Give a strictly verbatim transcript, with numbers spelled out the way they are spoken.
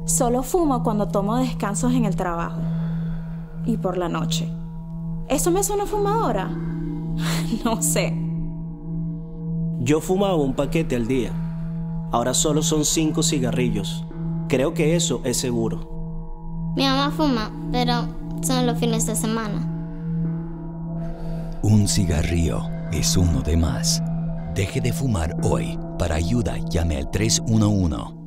Solo fumo cuando tomo descansos en el trabajo. Y por la noche. ¿Eso me suena fumadora? No sé. Yo fumaba un paquete al día. Ahora solo son cinco cigarrillos. Creo que eso es seguro. Mi mamá fuma, pero son los fines de semana. Un cigarrillo es uno de más. Deje de fumar hoy. Para ayuda, llame al tres uno uno.